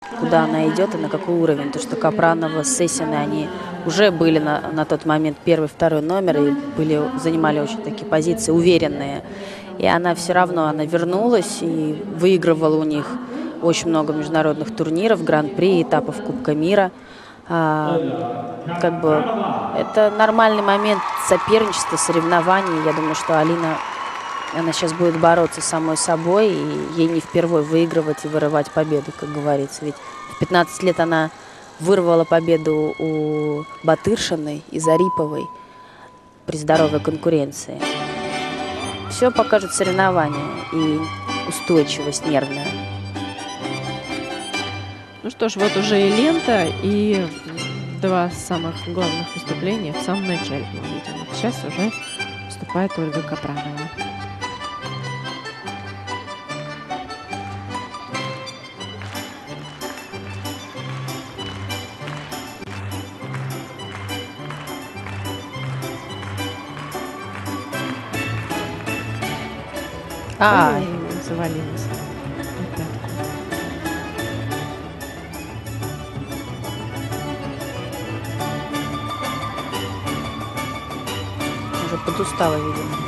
куда она идет и на какой уровень. То, что Капранова с Сессиной, они уже были на тот момент первый, второй номер и занимали очень такие позиции уверенные. И она все равно, она вернулась и выигрывала у них очень много международных турниров, гран-при, этапов Кубка мира. Как бы это нормальный момент соперничества, соревнований. Я думаю, что она сейчас будет бороться с самой собой, и ей не впервой выигрывать и вырывать победу, как говорится. Ведь в 15 лет она вырвала победу у Батыршиной и Зариповой при здоровой конкуренции. Все покажет соревнования и устойчивость нервная. Ну что ж, вот уже и лента, и два самых главных выступления в самом начале мы видим. Сейчас уже выступает Ольга Капранова. Завалилась. Уже подустала, видимо.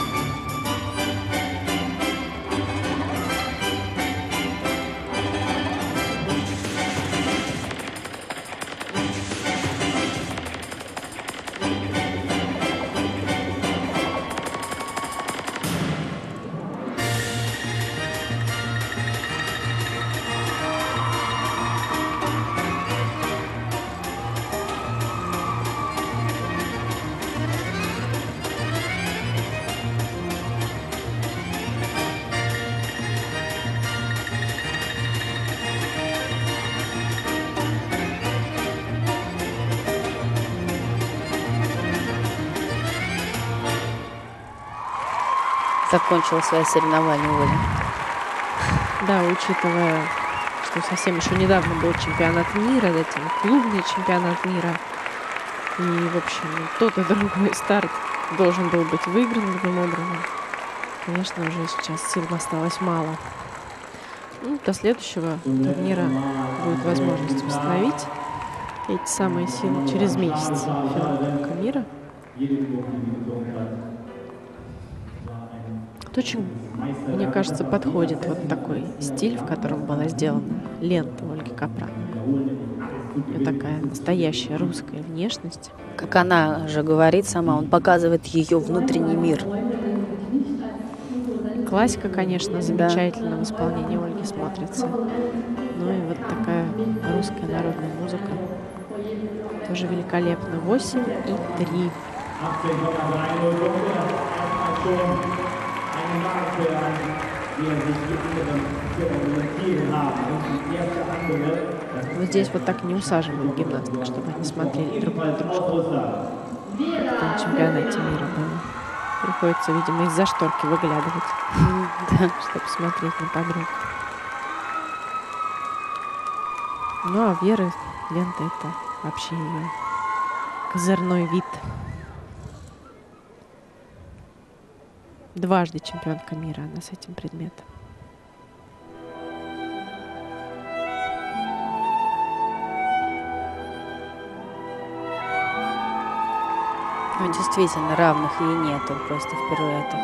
Закончила свои соревнования Оля. Да, учитывая, что совсем еще недавно был чемпионат мира, затем клубный чемпионат мира. И, в общем, тот и другой старт должен был быть выигран таким образом. Конечно, уже сейчас сил осталось мало. Ну, до следующего турнира будет возможность восстановить эти самые силы через месяц. Финал Кубка мира. Очень, мне кажется, подходит вот такой стиль, в котором была сделана лента Ольги Капрановой. Вот такая настоящая русская внешность. Как она же говорит сама, он показывает ее внутренний мир. Классика, конечно, замечательно в исполнении Ольги смотрится. Ну и вот такая русская народная музыка тоже великолепно. 8 и 3. Вот здесь вот так не усаживают гимнасток, чтобы они смотрели друг на дружку. Как на чемпионате мира было. Приходится, видимо, из-за шторки выглядывать, чтобы смотреть на подруг. Ну а Веры лента — это вообще ее козырной вид. Дважды чемпионка мира она с этим предметом. Ну, действительно, равных ей нету просто в пируэтах.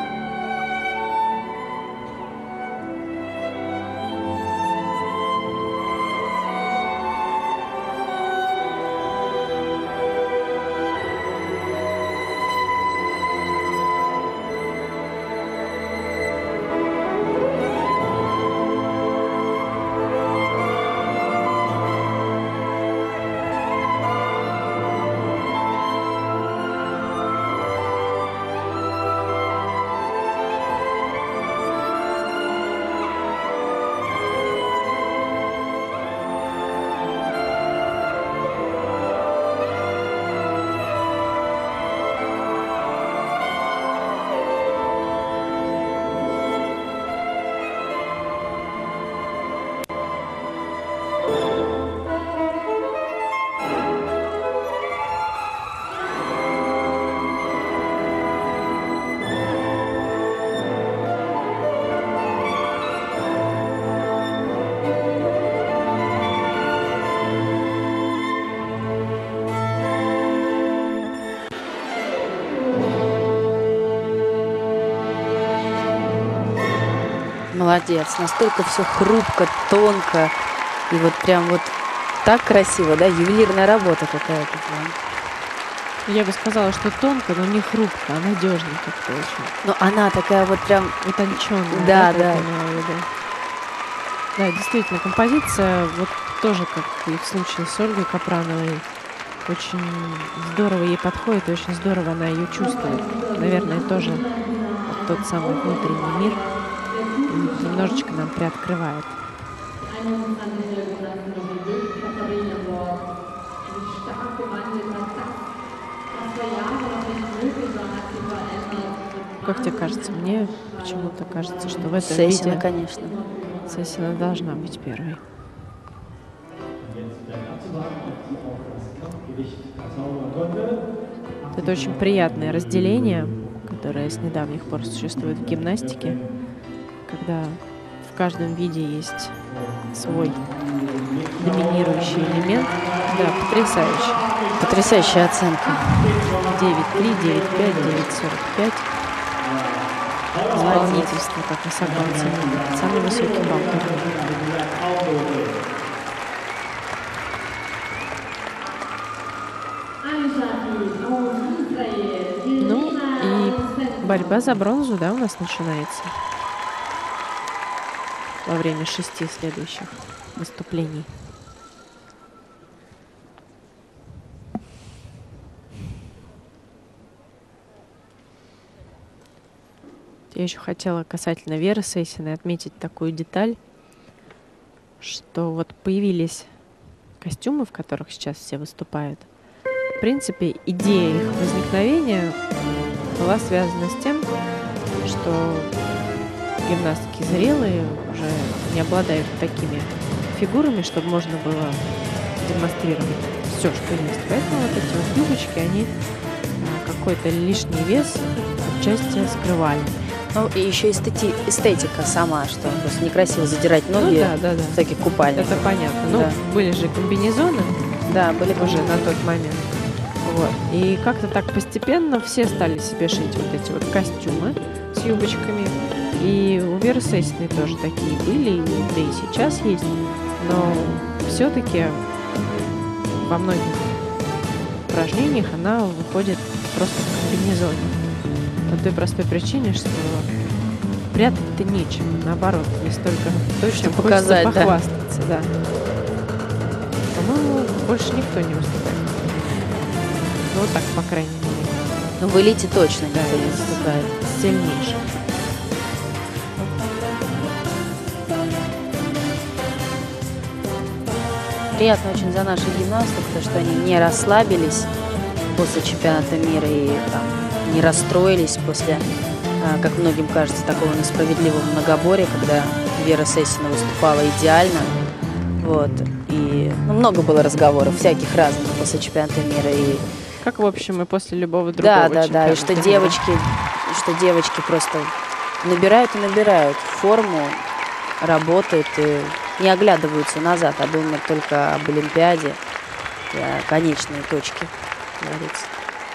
молодец. Настолько все хрупко, тонко. И вот прям вот так красиво, да? Ювелирная работа какая-то прям. Я бы сказала, что тонко, но не хрупко, а надежно как-то очень. Но она такая вот прям... Утонченная. Да, да. да. Да, действительно, композиция, вот тоже, как и в случае с Ольгой Капрановой, очень здорово ей подходит, и очень здорово она ее чувствует. Наверное, тоже вот тот самый внутренний мир немножечко нам приоткрывает. Как тебе кажется? Мне почему-то кажется, что в этом Сессина, виде конечно. Сессина должна быть первой. Это очень приятное разделение, которое с недавних пор существует в гимнастике, когда в каждом виде есть свой доминирующий элемент. Да, потрясающе. Потрясающая оценка. 9,3, 9,5, 9,45. Исполнительство, как высоко оценено. Самый высокий балл турнира. Ну и борьба за бронзу, да, у нас начинается во время 6 следующих выступлений. Я еще хотела касательно Веры Сессиной отметить такую деталь, что вот появились костюмы, в которых сейчас все выступают. В принципе, идея их возникновения была связана с тем, что гимнастки зрелые уже не обладают такими фигурами, чтобы можно было демонстрировать все, что есть. Поэтому вот эти вот юбочки, они какой-то лишний вес отчасти скрывали. Ну, и еще эстетика сама, что просто некрасиво задирать ноги в таких купальниках. Это понятно. Ну, были же комбинезоны, были уже на тот момент. Вот. И как-то так постепенно все стали себе шить вот эти вот костюмы с юбочками. И у Веры Сессиной тоже такие были, да и сейчас есть. Но все-таки во многих упражнениях она выходит просто в комбинезоне. По той простой причине, что прятать-то нечем. Наоборот, не столько то, чем показать, похвастаться. Да. По-моему, больше никто не выступает. Ну, вот так, по крайней мере. Ну, в элите точно никто не выступает. Сильнейший. Приятно очень за наших гимнасток, то, что они не расслабились после чемпионата мира и там не расстроились после, как многим кажется, такого несправедливого многоборья, когда Вера Сессина выступала идеально. Вот. И много было разговоров всяких разных после чемпионата мира. И как, в общем, и после любого другого чемпионата. Да. И что девочки просто набирают форму, работают и не оглядываются назад, а думают только об Олимпиаде и о конечной точке, говорится.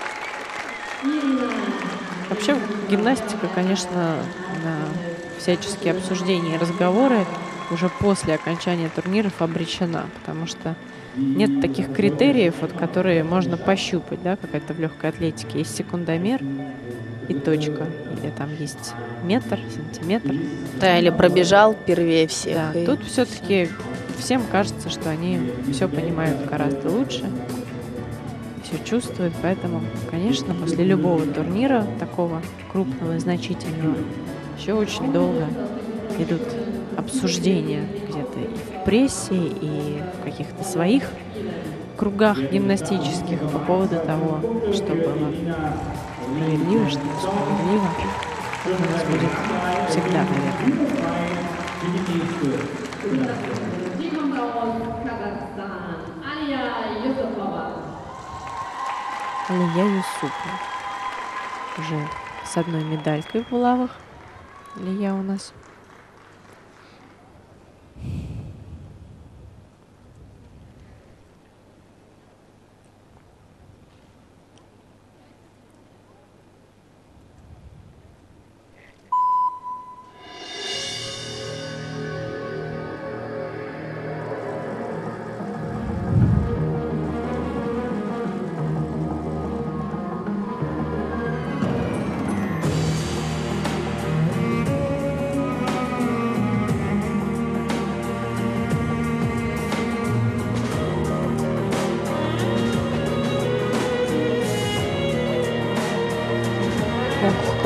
Вообще гимнастика, конечно, на всяческие обсуждения и разговоры уже после окончания турниров обречена, потому что нет таких критериев, вот, которые можно пощупать, да, как это в легкой атлетике. Есть секундомер и точка, или там есть метр, сантиметр. Да, или пробежал первее всех. Да, тут все-таки всем кажется, что они все понимают гораздо лучше, все чувствуют, поэтому, конечно, после любого турнира, такого крупного и значительного, еще очень долго идут обсуждения где-то и в прессе, и в каких-то своих кругах гимнастических по поводу того, что было справедливо, что несправедливо. Это у нас будет всегда, наверное. Алия Юсупова. Уже с одной медалькой в булавах. Алия у нас.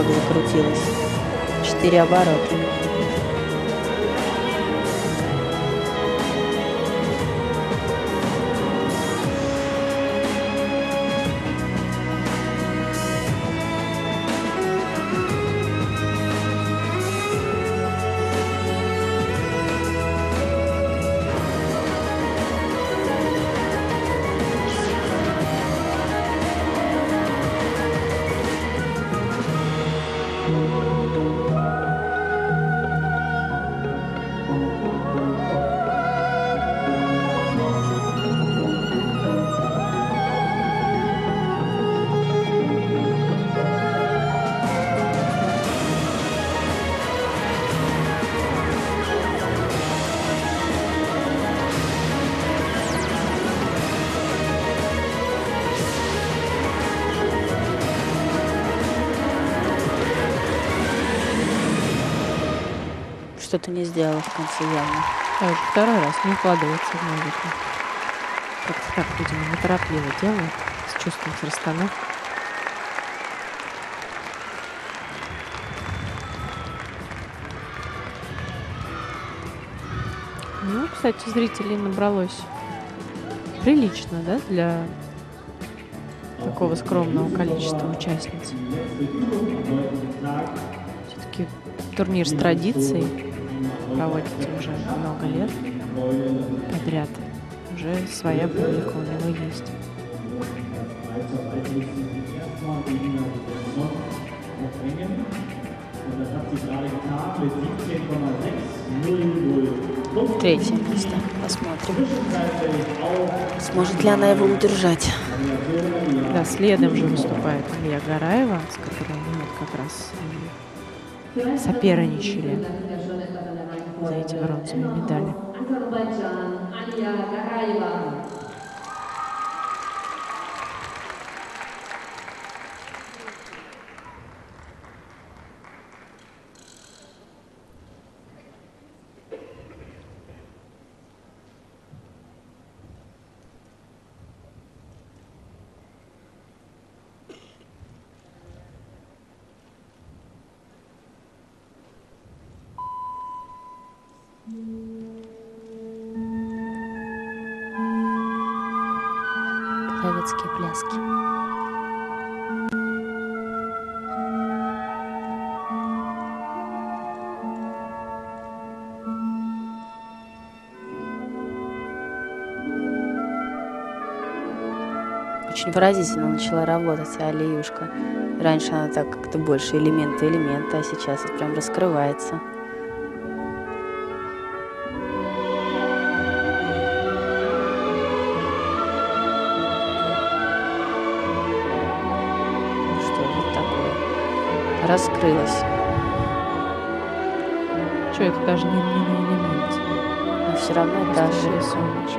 как закрутилась. 4 оборота. Что-то не сделала в конце явно. Уже второй раз не укладывается в музыку. Как-то так, видимо, неторопливо делает, с чувством, с расстановкой. Ну, кстати, зрителей набралось прилично, да, для такого скромного количества участниц. Все-таки турнир с традицией проводится уже много лет подряд. Уже своя публика у него есть. Третье место. Посмотрим, сможет ли она его удержать. Да, следом же выступает Алия Гараева, с которой они вот как раз соперничали за эти бронзовые медали. Половецкие пляски. Очень выразительно начала работать Алиюшка. Раньше она так как-то больше элементы, а сейчас это прям раскрывается. Раскрылась. Что это даже не на элементе? Но все равно это рисуночки.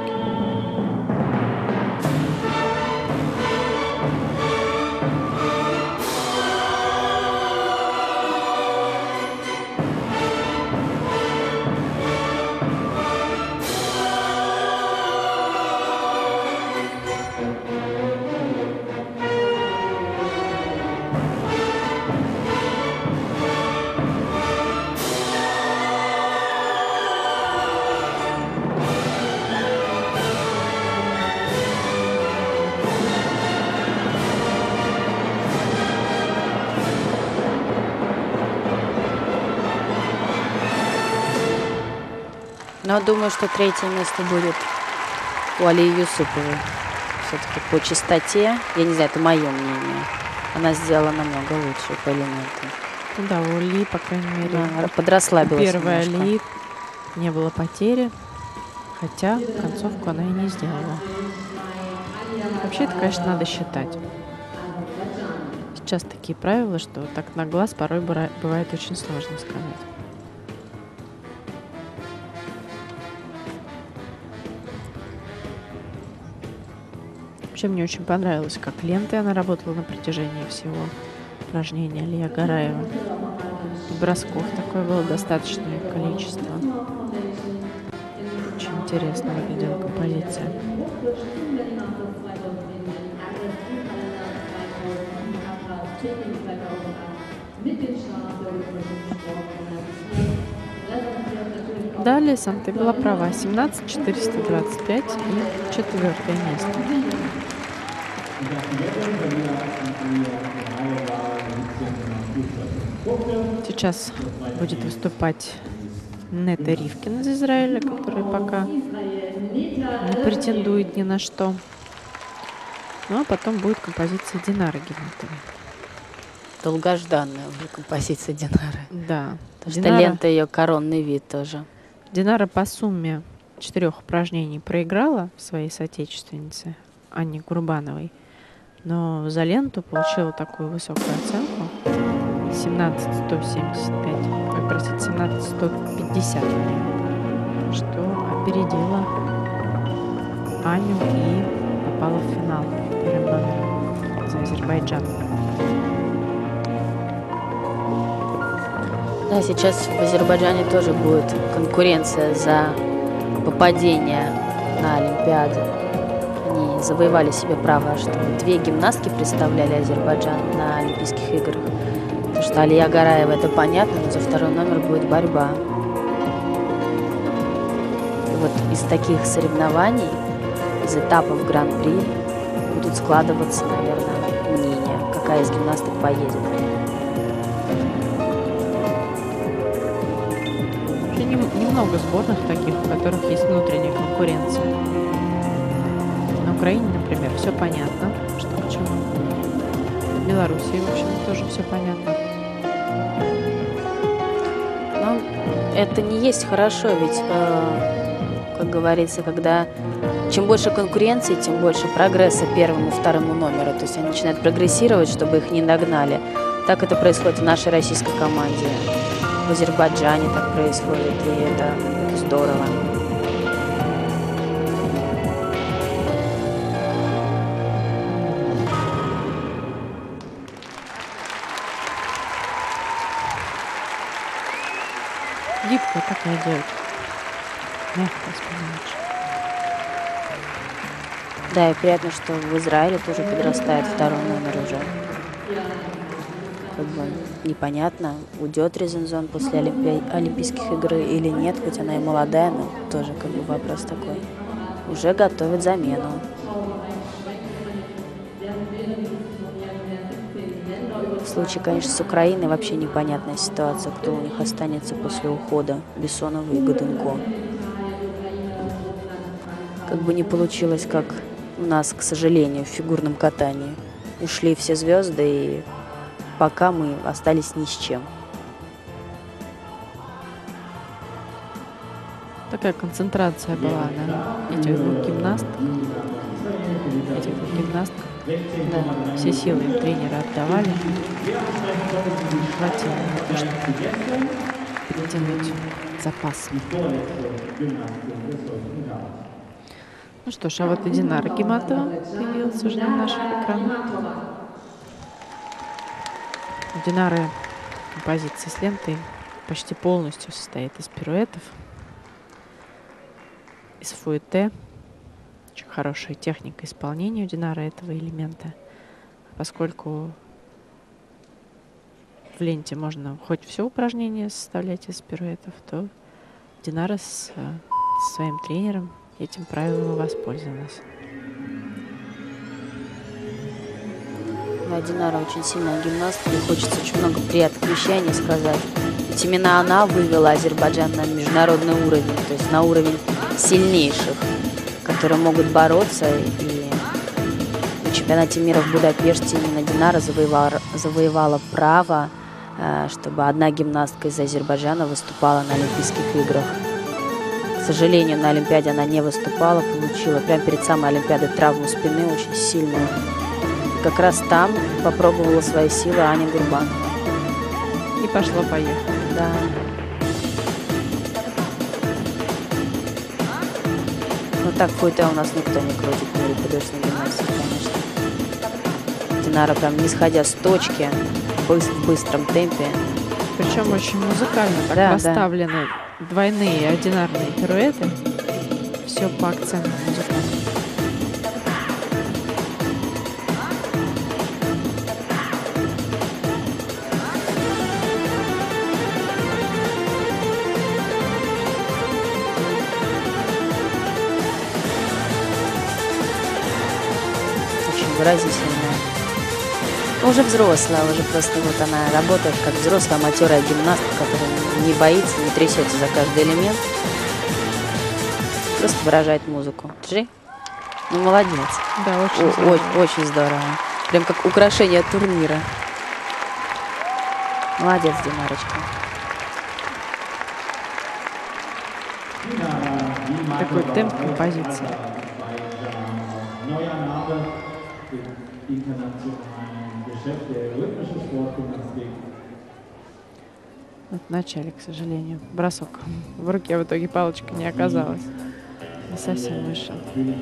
Но думаю, что третье место будет у Алии Юсуповой. Все-таки по чистоте, я не знаю, это мое мнение, она сделала намного лучше по элементам. Ну да, у Алии, по крайней мере, подрасслабилась первой немножко. Алии не было потери, хотя концовку она и не сделала. Вообще, это, конечно, надо считать. Сейчас такие правила, что так на глаз порой бывает очень сложно сказать. Вообще мне очень понравилось, как лентой она работала на протяжении всего упражнения Алия Гараева. И бросков такое было достаточное количество. Очень интересно выглядела композиция. Далее сам ты была права. 17,425 и 4-е место. Сейчас будет выступать Нета Ривкин из Израиля, который пока не претендует ни на что. Ну а потом будет композиция Динары Гиматовой. Долгожданная уже композиция Динары. Да. Потому что лента ее коронный вид тоже. Динара по сумме 4 упражнений проиграла своей соотечественнице Анне Курбановой, но за ленту получила такую высокую оценку 17,150, что опередила Аню и попала в финал первым номером за Азербайджан. Да, сейчас в Азербайджане тоже будет конкуренция за попадение на Олимпиаду. Они завоевали себе право, что 2 гимнастки представляли Азербайджан на Олимпийских играх. Потому что Алия Гараева, это понятно, но за 2-й номер будет борьба. И вот из таких соревнований, из этапов Гран-при будут складываться, наверное, мнения, какая из гимнасток поедет. Немного сборных таких, у которых есть внутренняя конкуренция. На Украине, например, все понятно, что к чему. В Белоруссии, в общем, тоже все понятно. Но это не есть хорошо, ведь, как говорится, когда чем больше конкуренции, тем больше прогресса 1-му и 2-му номеру. То есть они начинают прогрессировать, чтобы их не догнали. Так это происходит в нашей российской команде. В Азербайджане так происходит, и это здорово. Гибкая такая девочка. Мягкая, спонимаешь. Да, и приятно, что в Израиле тоже подрастает 2-й номер уже. Как бы непонятно, уйдет Резензон после Олимпийских игр или нет, хоть она и молодая, но тоже как бы вопрос такой. Уже готовит замену. В случае, конечно, с Украиной вообще непонятная ситуация, кто у них останется после ухода Бессонова и Годунко. Как бы не получилось, как у нас, к сожалению, в фигурном катании. Ушли все звезды, и пока мы остались ни с чем. Такая концентрация была на этих двух гимнастках. Да, все силы им тренера отдавали. Хватило на то, чтобы подтянуть запас. Ну что ж, а вот и Динара Гиматова появилась уже на наших экранах. У Динары композиция с лентой почти полностью состоит из пируэтов, из фуэте. Очень хорошая техника исполнения у Динары этого элемента. Поскольку в ленте можно хоть все упражнение составлять из пируэтов, то Динара со своим тренером этим правилом и воспользовалась. Да, Динара очень сильная гимнастка, и хочется очень много приятных вещей о ней сказать. Ведь именно она вывела Азербайджан на международный уровень, то есть на уровень сильнейших, которые могут бороться. И на чемпионате мира в Будапеште именно Динара завоевала право, чтобы одна гимнастка из Азербайджана выступала на Олимпийских играх. К сожалению, на Олимпиаде она не выступала, получила прямо перед самой Олимпиадой травму спины очень сильную. И как раз там попробовала свои силы Аня Гурбанова. И пошло-поехало. Да. Ну так фуэте у нас никто не крутит в мире художественной гимнастики, конечно. Динара прям не сходя с точки, в быстром темпе. Причем очень музыкально так расставлены двойные одинарные пируэты. Все по акценту музыкальному. выразительная. Уже взрослая, уже просто вот она работает как взрослая матерая гимнастка, которая не боится, не трясется за каждый элемент. Просто выражает музыку. Джи? Ну, молодец. Да, очень здорово. Очень здорово. Прям как украшение турнира. Молодец, Динарочка. Такой темп композиции. Вот в начале, к сожалению. Бросок. В руке в итоге палочка не оказалась. Не совсем вышел.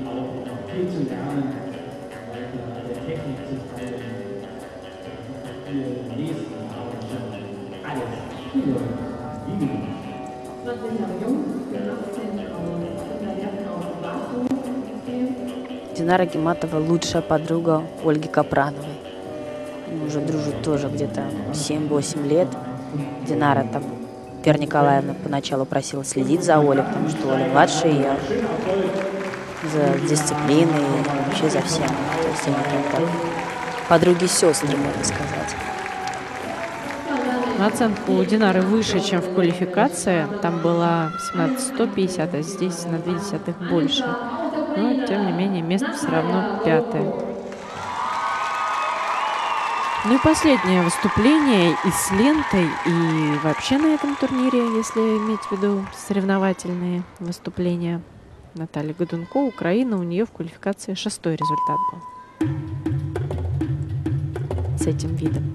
Динара Гиматова лучшая подруга Ольги Капрановой. Они уже дружат тоже где-то 7-8 лет. Динара там, Вера Николаевна поначалу просила следить за Олей, потому что Оля младше ее, за дисциплиной и вообще за всем. То есть они как-то подруги-сестры, можно сказать. Оценка у Динары выше, чем в квалификации. Там была 17,150, а здесь на 0,2 больше. Но, тем не менее, место все равно 5-е. Ну и последнее выступление и с лентой, и вообще на этом турнире, если иметь в виду соревновательные выступления. Наталья Годунко, Украина, у нее в квалификации 6-й результат был с этим видом.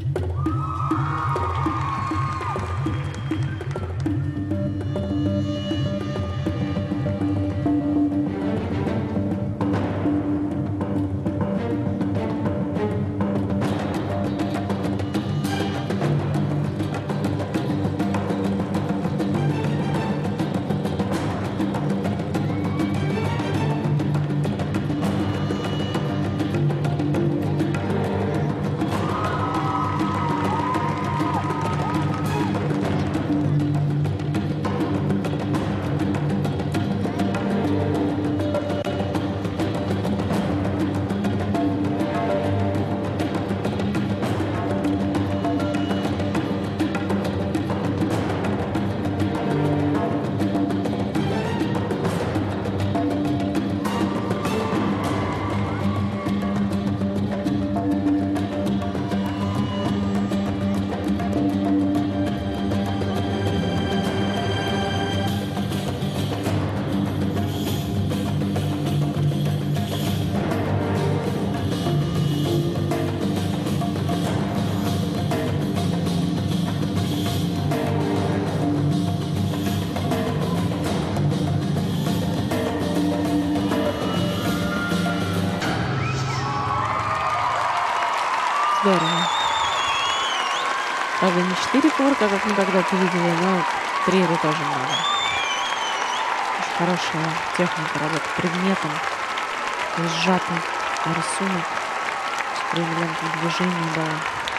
Здорово. Правда, не 4 кувырка, как мы когда-то видели, но 3 это тоже много. Очень хорошая техника работы предметом, сжатый рисунок, стремление к движению, да.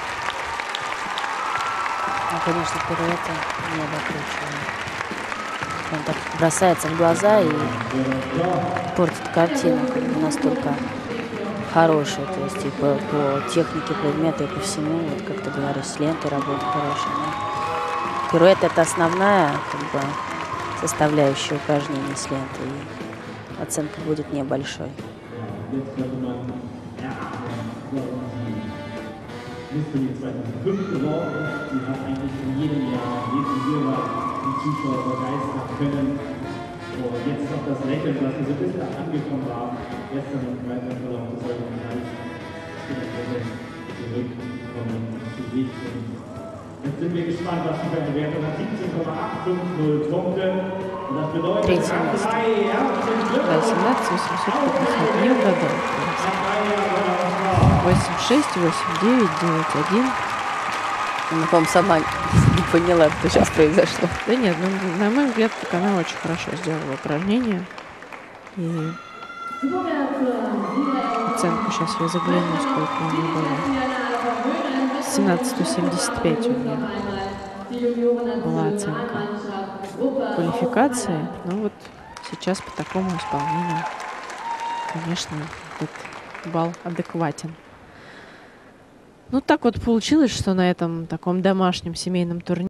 Ну, конечно, пируэты не докручиваю. Он так бросается в глаза и портит картину, как бы настолько хорошая, то есть и по технике предмета, и по всему, вот как ты говоришь, с лентой работа хорошая. Но пируэт — это основная как бы составляющая упражнения с лентой, и оценка будет небольшой. Und jetzt noch das Lächeln, was wir so ein bisschen angekommen waren, gestern im zweiten Verlauf des heutigen Tages, zurückkommen zu sich. Und jetzt sind wir gespannt, was die für eine Wertung hat. 17,850 Punkte. Und das bedeutet, Rang 3, herzlichen Glückwunsch. 18,850, не угадал. 8,6, 8,9, 9,1. Она, по-моему, сама не поняла, что сейчас произошло. Да нет, ну, на мой взгляд, так она очень хорошо сделала упражнение. И оценку сейчас я загляну, сколько у нее было. 17,175 у нее была оценка квалификации. Ну вот сейчас по такому исполнению, конечно, тут балл адекватен. Ну, так вот получилось, что на этом таком домашнем семейном турнире